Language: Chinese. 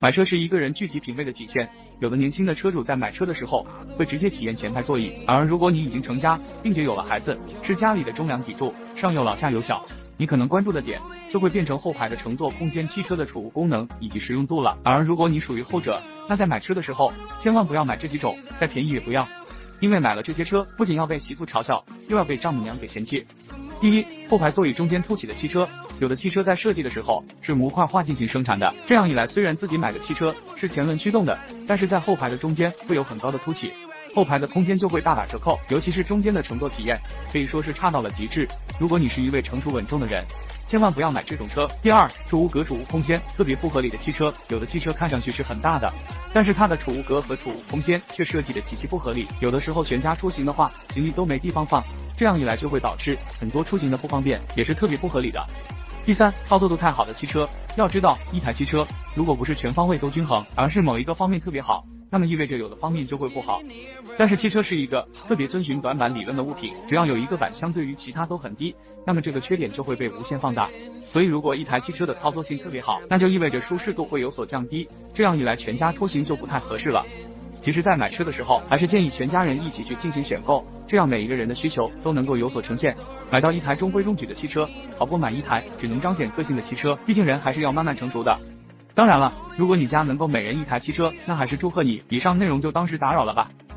买车是一个人具体品味的体现，有的年轻的车主在买车的时候会直接体验前排座椅，而如果你已经成家，并且有了孩子，是家里的中梁砥柱，上有老下有小，你可能关注的点就会变成后排的乘坐空间、汽车的储物功能以及实用度了。而如果你属于后者，那在买车的时候千万不要买这几种，再便宜也不要，因为买了这些车不仅要被媳妇嘲笑，又要被丈母娘给嫌弃。第一，后排座椅中间凸起的汽车，有的汽车在设计的时候是模块化进行生产的，这样一来，虽然自己买的汽车是前轮驱动的，但是在后排的中间会有很高的凸起，后排的空间就会大打折扣，尤其是中间的乘坐体验可以说是差到了极致。如果你是一位成熟稳重的人，千万不要买这种车。第二，储物格、储物空间特别不合理的汽车，有的汽车看上去是很大的，但是它的储物格和储物空间却设计的极其不合理，有的时候全家出行的话，行李都没地方放，这样一来就会导致很多出行的不方便，也是特别不合理的。第三，操作度太好的汽车，要知道一台汽车如果不是全方位都均衡，而是某一个方面特别好，那么意味着有的方面就会不好。但是汽车是一个特别遵循短板理论的物品，只要有一个板相对于其他都很低，那么这个缺点就会被无限放大。所以如果一台汽车的操作性特别好，那就意味着舒适度会有所降低，这样一来全家出行就不太合适了。其实在买车的时候，还是建议全家人一起去进行选购，这样每一个人的需求都能够有所呈现，买到一台中规中矩的汽车，好过买一台只能彰显个性的汽车，毕竟人还是要慢慢成熟的。当然了，如果你家能够每人一台汽车，那还是祝贺你。以上内容就当是打扰了吧。